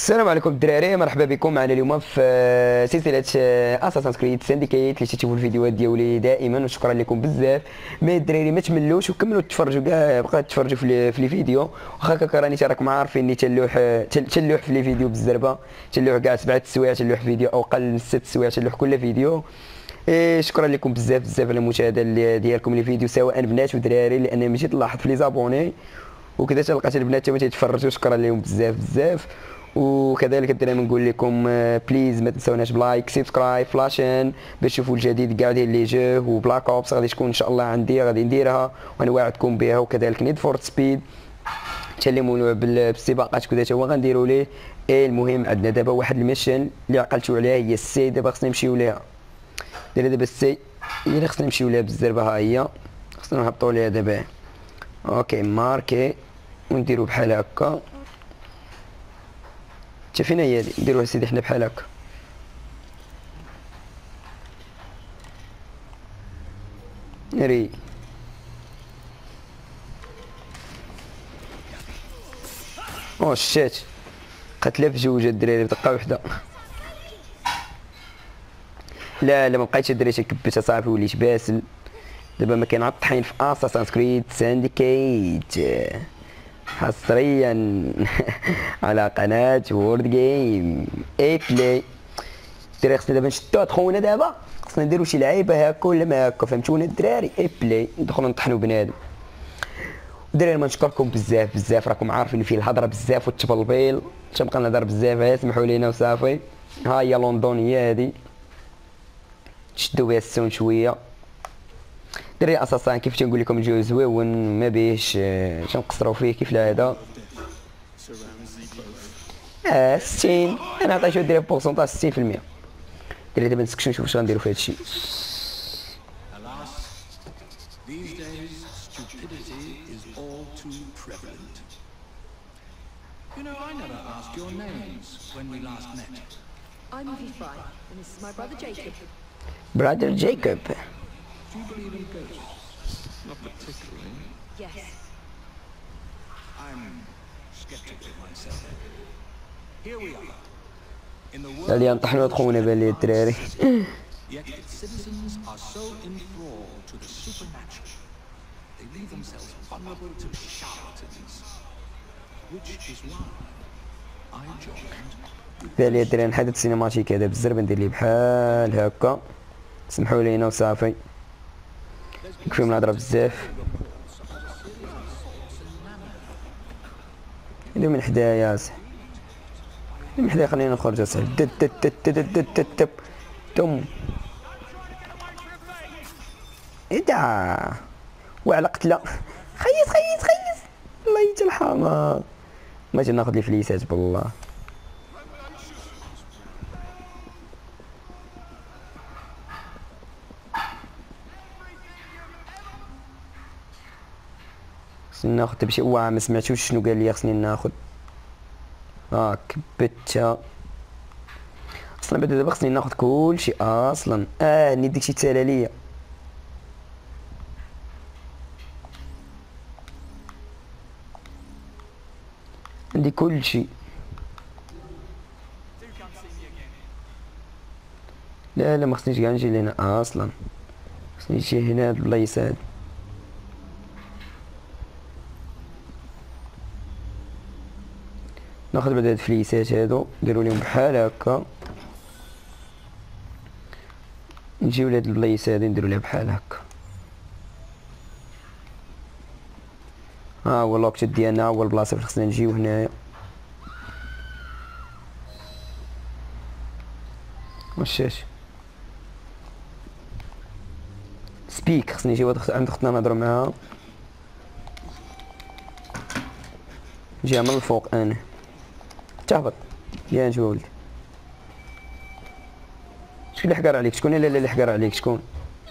السلام عليكم الدراري، مرحبا بكم معنا اليوم في سلسله اساسن كريد سانديكيت اللي تشوفوا الفيديوهات ديالي دائما، وشكرا لكم بزاف. مي الدراري ما تملوش وكملوا تفرجوا كاع، بقاو تفرجوا في لي فيديو، واخا هكا راني راكم عارفين تلوح في لي فيديو بالزربه، تلوح كاع 7 سوايع، تلوح فيديو او اقل من 6 سوايع تلوح كل فيديو. شكرا لكم بزاف بزاف على المشاهده ديالكم لي فيديو، سواء بنات ودراري، لان مشيت نلاحظ في لي زابوني وكذا تلقى البنات حتى تيتفرجوا، شكرا لهم بزاف بزاف. وكذلك الدراري نقول لكم بليز ما تنساوناش بلايك سبسكرايب فلاشين باش تشوفوا الجديد كاع ديال لي جو. وبلاك اوبس غادي تكون ان شاء الله عندي، غادي نديرها وانا واعدكم بها، وكذلك نيد فور سبيد تسلموا بالسباقات كذا تا هو غنديروا ليه. المهم عندنا دابا واحد الميشن اللي عقلتوا عليها، هي السي. دابا خصنا نمشيو ليها، دابا السي هي اللي خصنا نمشيو ليها بالزربه. ها هي خصنا نهبطوا ليها دابا. اوكي ماركي ونديرو بحال هكا. تا فين هي هادي؟ نديروها سيدي حنا بحال هكا. ناري او شات قتله في جوج الدراري بدقه وحده. لا ما بقيتش الدراري تكبت صافي، وليت باسل. دابا ما كاين عاد الطحين في اساسن كريد سانديكيت حصريا على قناة وورد جيم اي بلاي. الدراري خصنا دابا نشدو هاد خونا، دابا خصنا نديرو شي لعيبه هكا ولا ما هكا، فهمتونا الدراري؟ اي بلاي ندخلو نطحنو بنادم. الدراري ما نشكركم بزاف بزاف، راكم عارفين فيه الهضره بزاف والتبلبيل، تنبقى نهضر بزاف، سمحوا لينا وصافي. ها هي لندن هي هادي، تشدو بها السون شويه. دري اساسا كيف تنقول لكم الجو زويون، ما بيش تنقصروا فيه كيف العاده. 60 انا عطيتو ديري بورسونتاج 60%. دري دابا نسكشو نشوف اش غنديرو في هادشي. You know, I never asked your names when we last met. I'm Evie Fry, and this is my brother Jacob. Brother Jacob. Do you believe in ghosts? Not particularly. Yes. I'm skeptical myself. Here we are. In the world اللي نطحنوا خونا بان لي الدراري. yet its citizens are so enthralled to the supernatural. They leave themselves vulnerable to charlatans. Which is why I joined. بان لي الدراري حدث سينماتيك هذا بالزربه، ندير ليه بحال هكا. سمحوا لينا وصافي، يكفي من الهضره بزاف. ندير من حدايا اصاحبي، من حدايا خلينا نخرج اصاحبي. دد دد دد دد دد دد دد تم ادا وعلى قتله. خيس خيس خيس، الله يترحمها. ما جا ناخذ لي فليسات بالله. خصني ناخذ بشي ما سمعتوش شنو قال لي خصني ناخذ. كبتها اصلا. بعد دابا خصني ناخذ كلشي اصلا. ني داكشي تسالى ليا. عندي كلشي. لا ما خصنيش كاع نجي لهنا اصلا، خصني نجي هنا هاد البلايص هاد. ناخذ بعد هاد الفليسات هادو نديرو ليهم بحال هكا، نجيو لهاد البلايص هادي نديرو ليها بحال هكا. ها هو اللوكت ديالنا، هو البلاصه فين خصنا نجيو هنايا. واش سبيك خصني نجي عند اختنا نهضرو معاها. نجيها من الفوق انا. تهبط يا نجي ولدي. شكون اللي حقر عليك؟ شكون اللي حقر عليك؟ شكون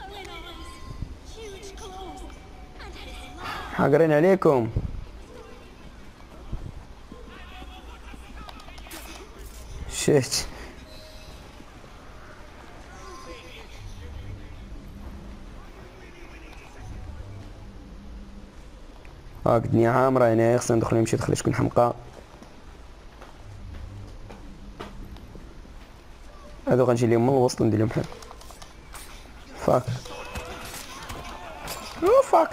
حاقرين عليكم؟ شات هاك الدنيا عامرة هنايا، خصنا ندخلو نمشي دخل شكون حمقى. هادو غنجي ليهم من الوسط ندير لهم بحال فاك او فاك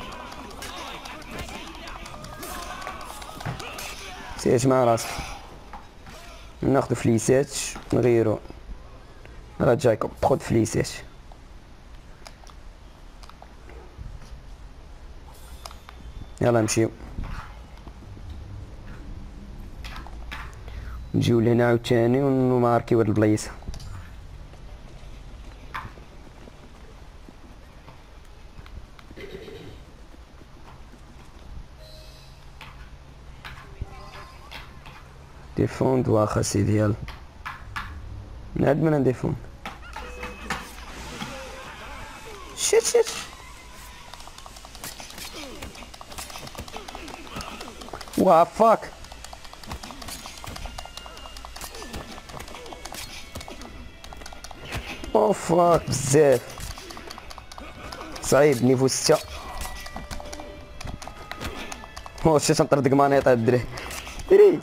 سير مع راسك ناخدو فليسات نغيرو راه جايكوب خد فليسات يلا نمشيو نجيو لهنا عاوتاني ونماركيو هاد البلايص ديفوند واخا سيدي يلا نعد من نديفوند شيت واه فاك او فاك بزاف صعيب نيفو 6 او شي تنطردق مانيطا الدري دري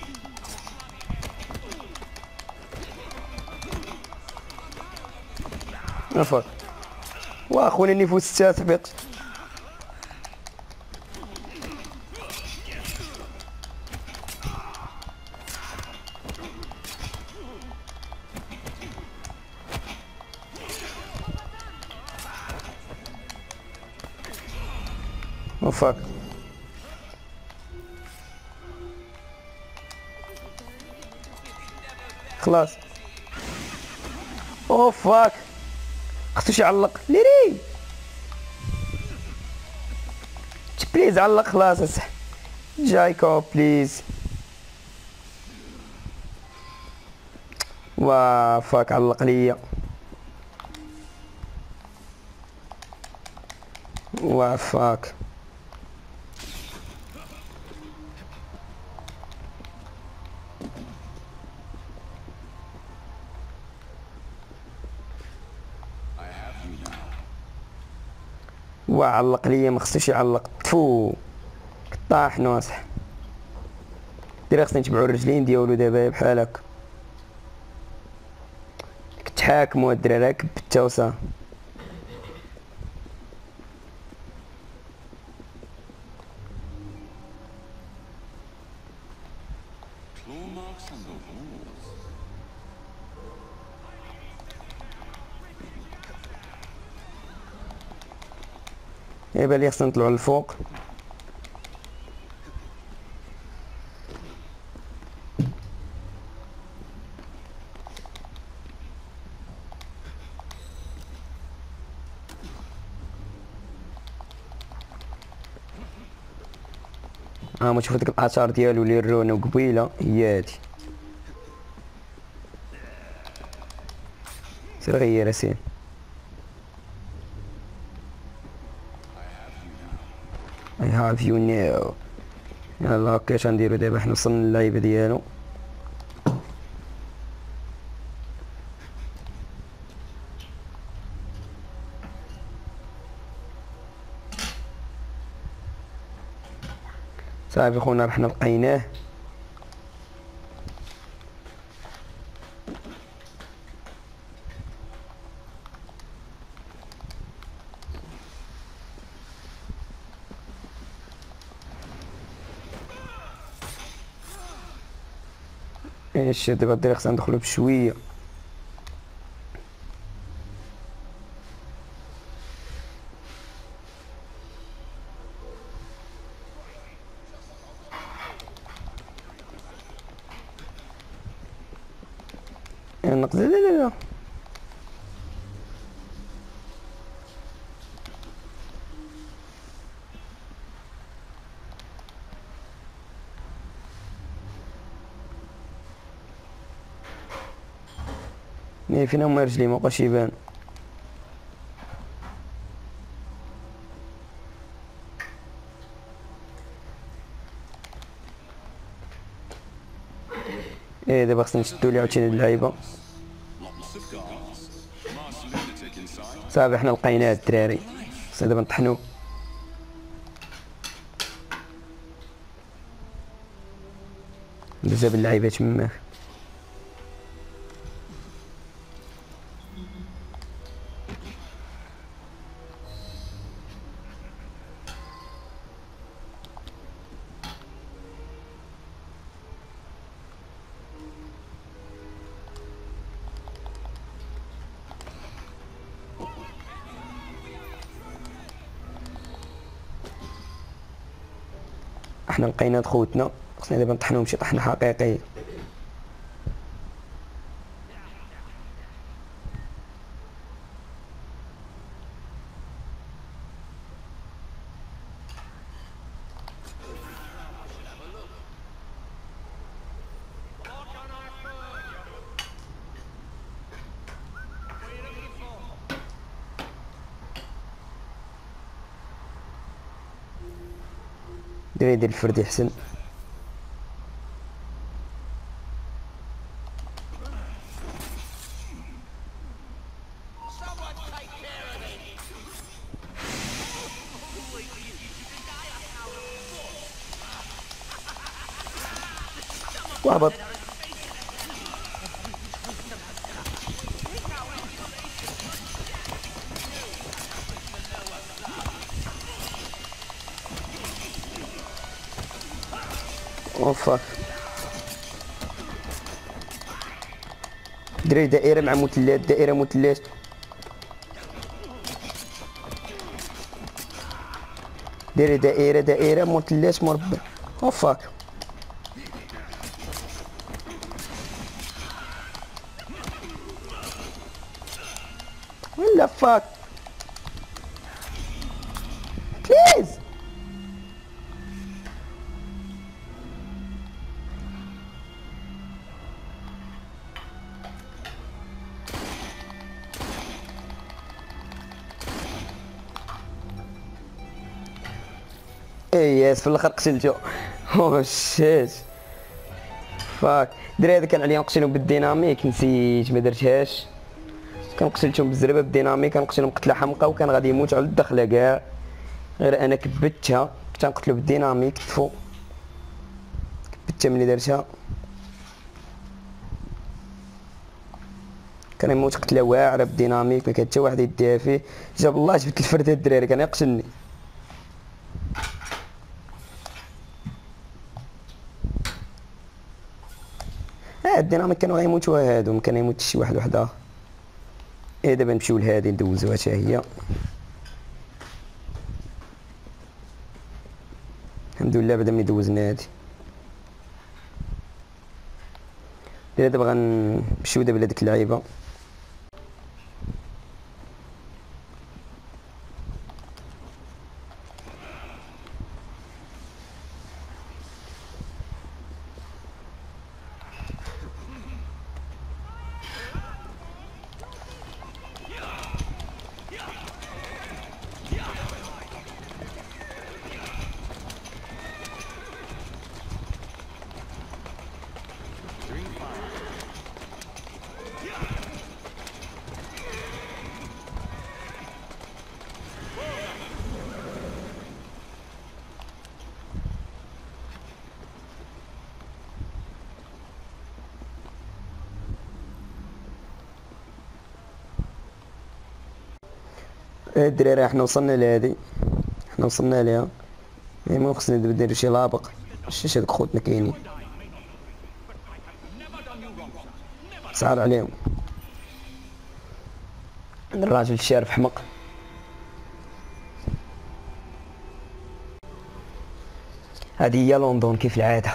فاك واه خويا نيفو 6 ثبت او فاك خلاص او فاك خصو شي يعلق ليري بليز علق خلاص اصح جايكوب بليز وا فاك علق ليا وا فاك وعلق ليا ما خصنيش يعلق تفو طاح ناصح ديري خصني نتبعو الرجلين ديالو دابا بحال هكا كتحاكموا الدراري راك بتا وصا يبان لي خصنا نطلعو للفوق ما تشوفوا ديك الاثار ديالو اللي رونا قبيله هي هادي سير غير اسين I have you now يلا هكا اش غنديرو دابا حنا وصلنا للعيبه ديالو صافي خونا رحنا لقيناه ايش دابا الطريق خصنا ندخلو بشويه نقص لا فين هما رجلي مابقاش يبان دابا خصنا نشدو ليه عاوتاني اللعيبه صافي حنا لقيناه الدراري خصنا دابا نطحنوه بزاف اللعيبات تماك احنا لقينا خوتنا، خصنا دابا نطحنوهم شي طحنه حقيقيه. دير يدير الفردي حسن. وهبط. اوفاك. دري دائرة مع مثلث، دائرة مثلث. ديري دائرة دائرة مثلث مربع. اوفاك. ولا فاك بليز. اي ياس في الاخر قتلتو. او شيت فاك. الدراري هذا كان عليا نقتلهم بالديناميك، نسيت ما درتهاش. كنقتلتهم بالزربه بالديناميك، كنقتلهم قتله حمقى وكان غادي يموت على الدخله كاع، غير انا كبتها. كنت نقتلو بالديناميك تفو، كبتها ملي درتها. كان يموت قتله واعره بالديناميك، ما كان حتى واحد يديها فيه. جاب الله جبت الفرد هاد الدراري كان يقتلني. الديناميك كانوا غيموتوا هادو، ما كان يموت شي واحد وحده. ايه دابا نمشيو لهادي ندوزوها حتى هي. الحمد لله بعدا ملي دوزنا هادي. دابا غنمشيو دابا لهاديك اللعيبه. الدراري حنا وصلنا لهادي، حنا وصلنا ليها. المهم خصنا دابا نديرو شي لابق. شتي هادوك خوتنا كاينين صعر عليهم. الراجل الشارف حمق. هادي هي لندن كيف العاده.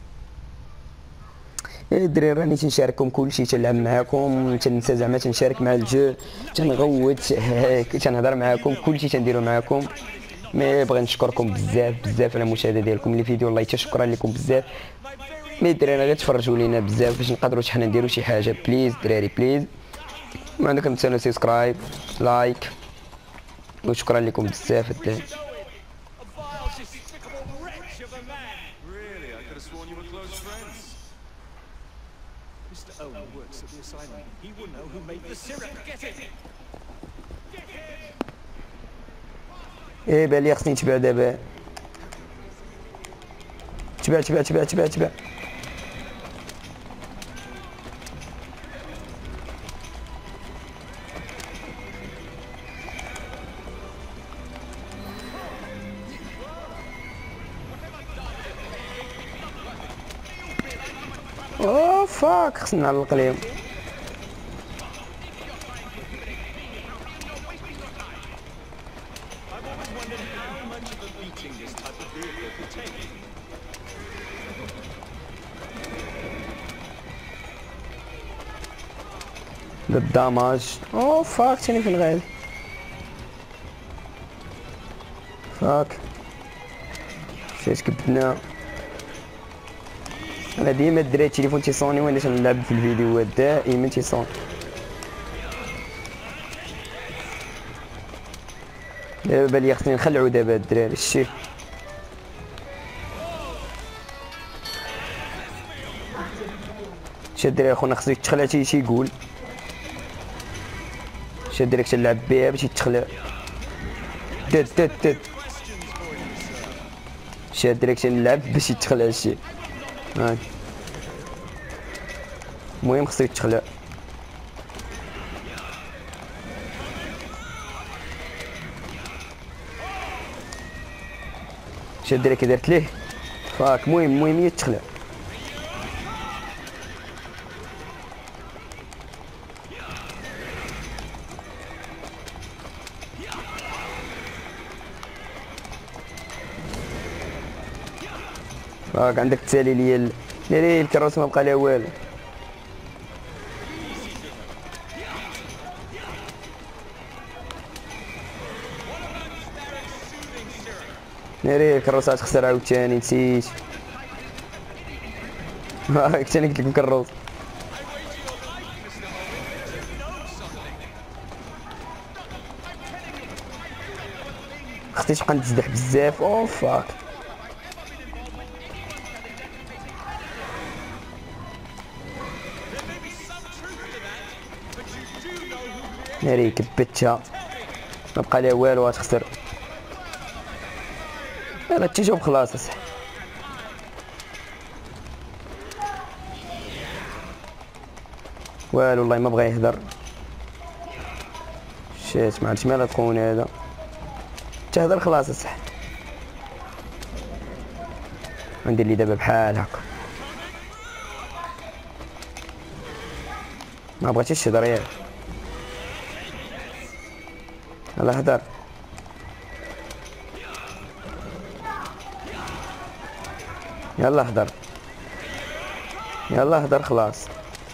الدراري راني تنشارككم كلشي، تنلعب معاكم، تنسى زعما تنشارك مع الجو، تنغوت، تنهضر معاكم، كلشي تنديرو معاكم. مي بغي نشكركم بزاف بزاف على المشاهده ديالكم للفيديو، والله حتى شكرا لكم بزاف. مي الدراري غير تفرجوا لينا بزاف باش نقدروا حنا نديروا شي حاجه. بليز دراري بليز، ما عندكم تنساو سبسكرايب لايك، وشكرا لكم بزاف الدراري. Mr. Owen works at the asylum. He will know who made the syrup. Get it! ايه بالي خصني نتبع دابا. تبع تبع تبع تبع تبع. اوه فاك خصنا نعلق ليهم. الداماج. او فاك ثاني فين غادي. فاك مشيت كبتنا. انا ديما الدراري التليفون تيصوني وانا تنلعب في الفيديوهات دائما تيصوني. دابا لي خصني نخلعو دابا الدراري الشي. شي الدراري خونا خصك تخلع تيقول شي الدراري تلعب بها باش يتخلع. دد شي الدراري تنلعب باش يتخلع الشي. هاك المهم خصك تخلع. شي الدراري كي درت ليه فاك. المهم هي تخلع. فاك عندك التالي ديال ناري الكروس ما بقى لها والو. ناري الكروسات خسر عاوتاني نسيت. هاك ثاني قلت لك مكروس. خصني تبقى نتزدح بزاف. او فاك ناري كبتها ما بقى لها والو غتخسر. يلا تيجاوب خلاص اصاحبي. والو والله ما بغا يهضر. شات ما عرفتش مالها تكون هذا تهضر خلاص اصاحبي. ندير لي دابا بحال هكا. ما بغيتيش تهضر ياك. يلا هضر. يلا هضر. يلا هضر خلاص.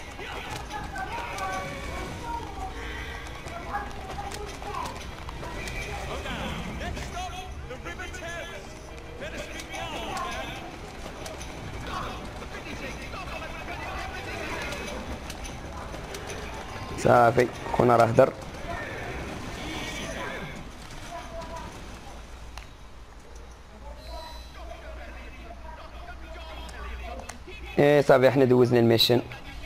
صافي كون راه هضر. ايه صافي حنا دوزنا الميشن.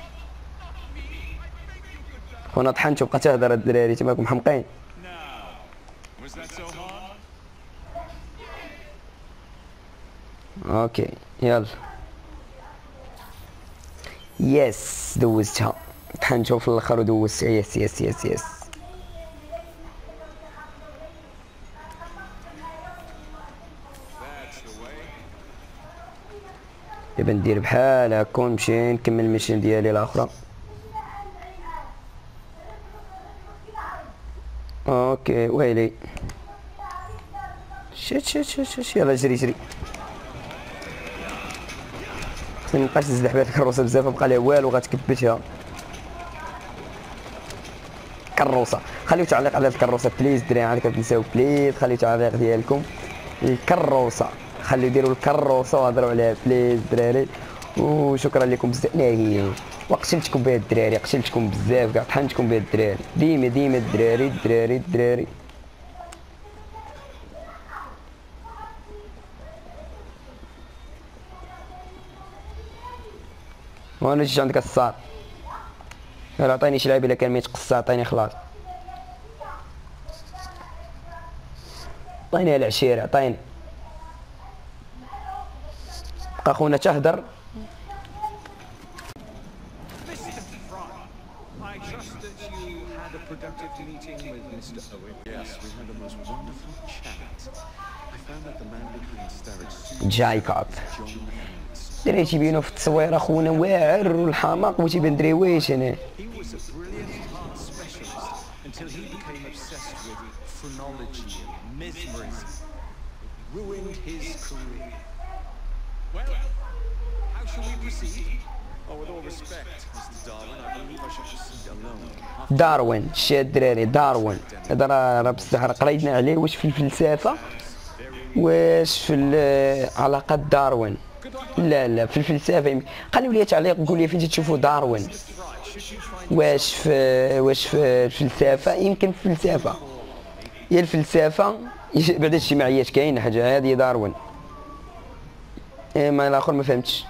خونا طحنت وبقى تهضر الدراري تماكم حمقين. اوكي يلا. يس دوزتها. طحنت في الاخر ودوزت. يس يس يس يس. دابا ندير بحال هكا ونمشي نكمل الميشن ديالي الاخرى. اوكي ويلي شت يلا جري جري. خصني مبقاش نزدح بهاد الكروسه بزاف مبقى لها والو غتكبتها. كروسه خليو تعليق على هاد الكروسه بليز دراري عاد كتنساو بليز خليو تعليق ديالكم. الكروسه خليو ديروا الكروسه وهضروا عليها بليز دراري. وشكرا لكم بزاف. ناهي وقتلتكم بها الدراري قتلتكم بزاف كاع طحنتكم بها الدراري. ديما الدراري. وانا جيت عندك الصاد. يلا عطيني شي لعيب الا كان ميتقصى عطيني خلاص. عطيني العشير عطيني. بقى خونا تهدر. جايكوب دري تيبينو في التصويره خونا واعر والحماق وتيبان دري واش انا. Well, how shall we proceed? Oh, with all respect, Mr. Darwin, I believe I داروين. شتي الدراري داروين هذا راه بصح قرينا عليه واش في الفلسفه واش في علاقات داروين. لا في الفلسفه خليو لي تعليق قول لي فين تشوفوا داروين. واش في الفلسفه يمكن في الفلسفه هي الفلسفه بعد الاجتماعيات كاينه حاجه هذه داروين. ما الاخر ما فهمتش.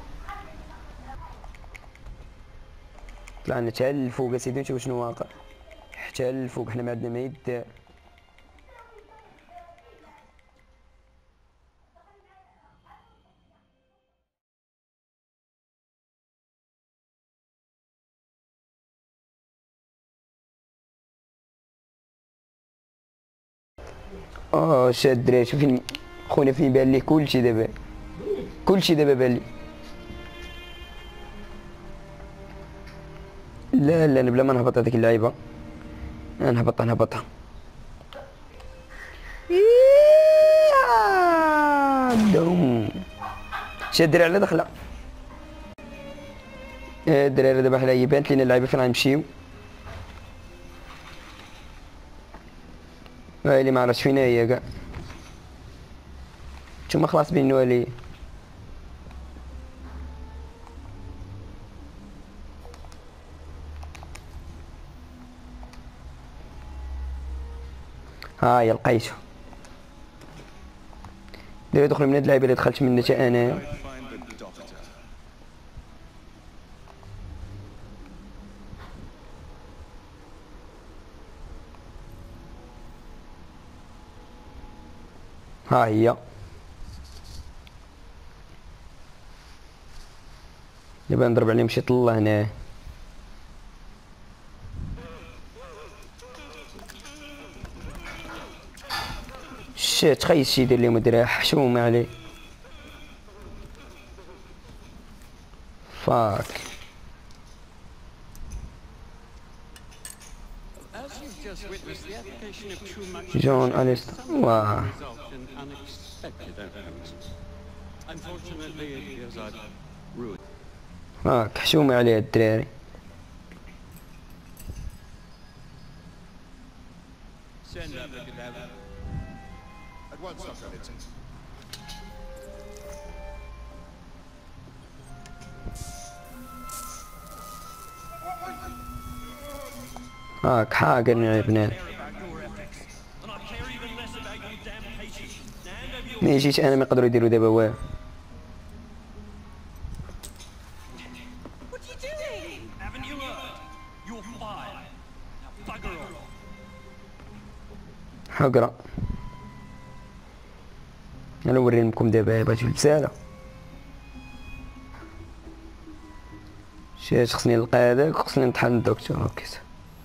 طلعنا حتى الفوق اسيدي نشوف شنو واقع حتى الفوق. حنا ما عندنا ما يدار. شاد الدراري شوف فين خونا فين بان ليه كلشي دابا. كلشي دابا بان لي. لا انا بلا ما نهبط هذيك اللعيبه نهبطها. دوم شاد الدراري على دخله. الدراري دابا حنا يبانت لينا اللعيبه فين غنمشيو. اللي ما عرفتش فين هي كاع. نتوما خلاص بينوا لي. هاي لقيتو. دابا دخل من هاد اللعيبه اللي دخلت منها حتى انا. ها هي دابا نضرب عليهم شي طله هنا. شات خيس شي يدير ليهم الدراري حشومه عليه. فاك جون أليست. واه فاك حشومه عليه الدراري. هاك حاقرني يا بنان. ما يجيش انا ما يقدروا يديروا دابا والو. حقرا انا نوري لكم دابا باش البساله. شات خصني نلقى هذاك خصني نطحن الدكتور هكذا.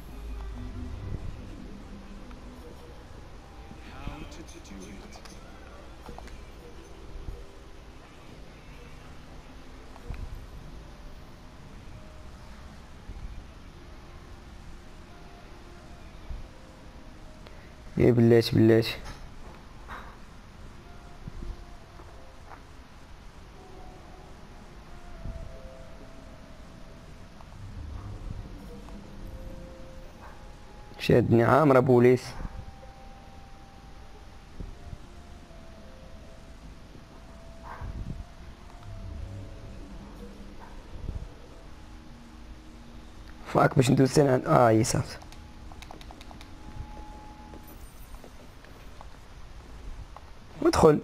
يا بلاتي شادني عامرة بوليس. فاك باش ندوز عند يسافر. ادخل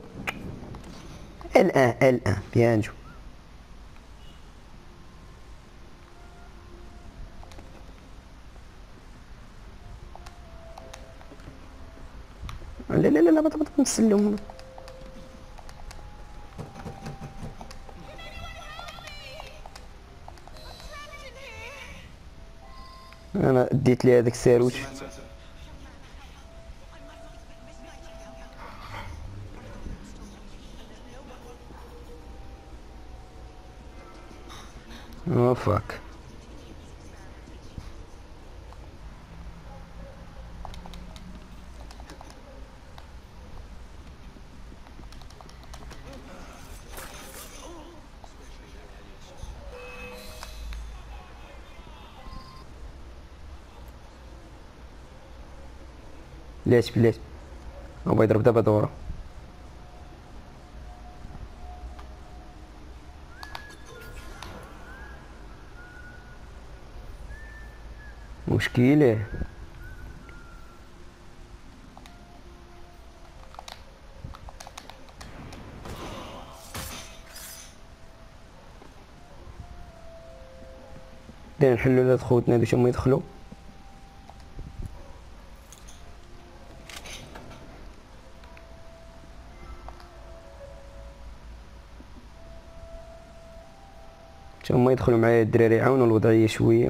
الان بيان جو. لا بطبط نسلم. انا ديت لي هذاك الساروت. فاك بلاتي هو يضرب دابا دورة. مشكلة. بدينا نحلو هاد خوتنا باش هما يدخلو. باش هما يدخلو معايا الدراري يعاونو الوضعية شوية.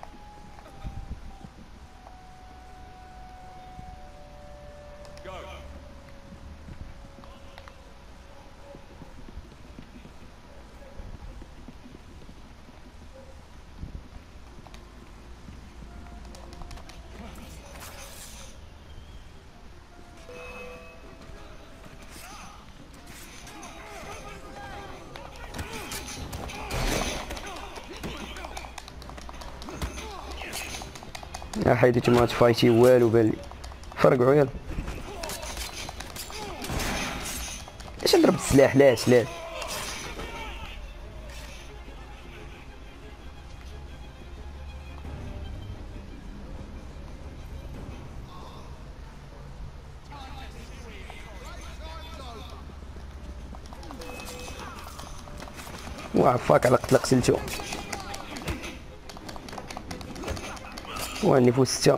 يا حيدي ما تفايتي والو بالي. فرقعوا يلا. ليش نضرب السلاح؟ لاش وعفاك على قتل قتلتو. والنفوس 6.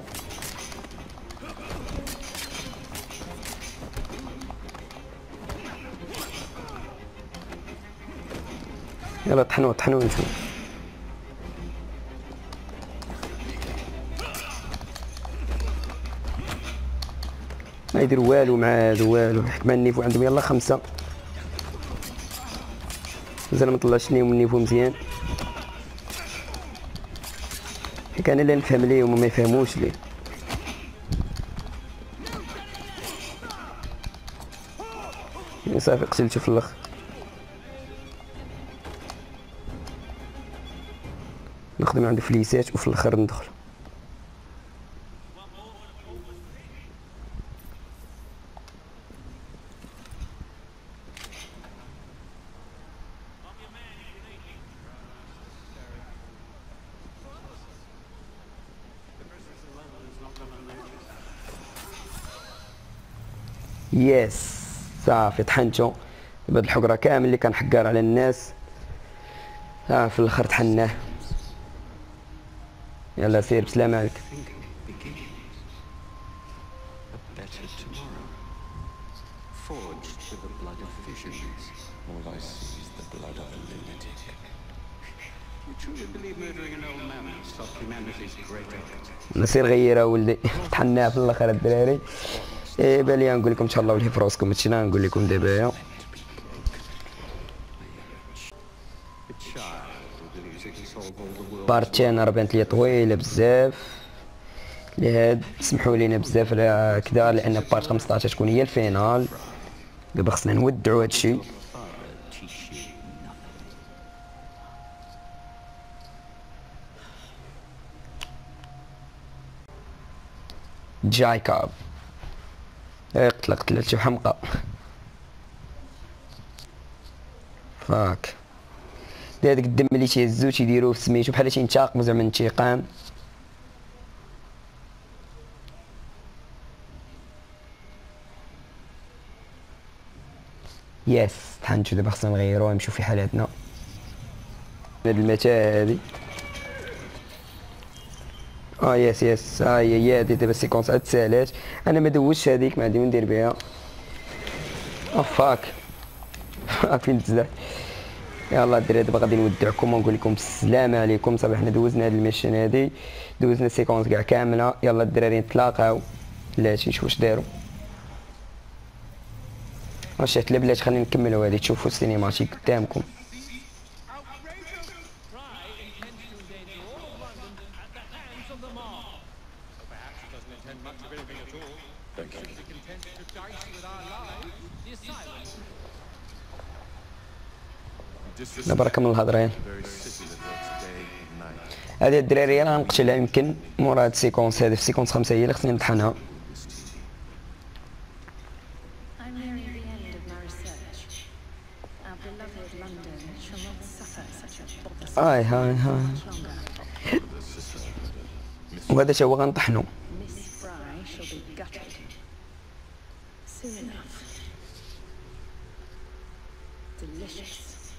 يلا طحنوا نشوف. ما يدير والو مع هادو والو. الحكمة النيفو عندهم يلا 5. مازال ما طلعش ليهم النيفو مزيان. كان اللي نفهم ليه وما يفهموش ليه. صافي قتلتو في الاخر. نخدم عنده فليسات وفي الاخر ندخل. يس صافي طحنتو. بهاد الحقره كامل اللي كان حقار على الناس في الاخر طحناه. يلا سير بسلامة عليك. نصير غيره ولدي. طحناه في الاخر الدراري. بالي نقول لكم تهلاو لي في راسكم. هادشي اللي نقول لكم دابا. بارتين بانت لي طويله بزاف لهاد. سمحوا لينا بزاف على كدا لان بارت 15 تكون هي الفينال. دابا خصنا نودعوا هادشي. جايكاب قتل شي حمقى. فاك هذاك الدم اللي تيهزو تيديروه في سميتو بحال تينتقمو زعما انتقام. يس طحنتو. دابا خصنا نغيروها نمشيو في حالاتنا. هاد المتاع هادي يس هي هادي. دابا السيكونس عاد تسالات. انا ما دوزتش هذيك ما عندي ما ندير بها. فاك فين تزعل. يلا الدراري دابا غادي نودعكم ونقول لكم السلام عليكم. صافي حنا دوزنا هاد الميشن هادي. دوزنا السيكونس كاع كامله. يلا الدراري نتلاقاو بلاتي نشوفو واش داروا. واش لا بلاتي خلينا نكملوا هادي تشوفوا السينيماتيك قدامكم. لا بركه من الهضرين. هادي الدراري انا غنقتلها يمكن مورا هاد السيكونس هادي. في سيكونس 5 هي اللي خصني نطحنها. هاي وهذا تا هو غنطحنو. Miss Fry shall be gutted soon enough. Delicious.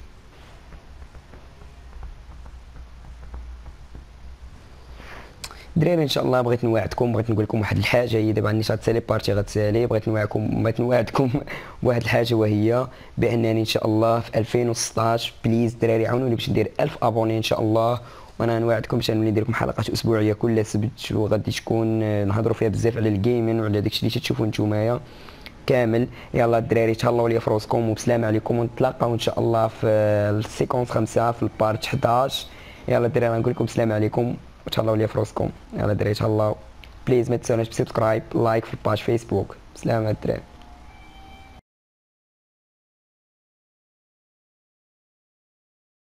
دراري ان شاء الله بغيت نوعدكم، بغيت نقول لكم واحد الحاجه. هي دابا عندي شات بارتي غتسالي، بغيت نوعدكم بواحد الحاجه، وهي بانني ان شاء الله في 2016 بليز دراري عاونوني باش ندير 1000 ابوني ان شاء الله. وانا نوعدكم باش نولي ندير لكم حلقات اسبوعيه كل سبت، وغادي تكون نهضروا فيها بزاف على الجيمين وعلى داكشي اللي تشوفوا نتومايا كامل. يلا الدراري تهلاو ليا في راسكم وبسلام عليكم، ونتلاقاو ان شاء الله في السيكونس 5 في البارت 11. يلا الدراري نقول لكم السلام عليكم وتهلاو ليا في راسكم. يلا الدراري تهلاو، بليز ما تنساوناش بسبسكرايب لايك في الباج فيسبوك. سلام على الدراري.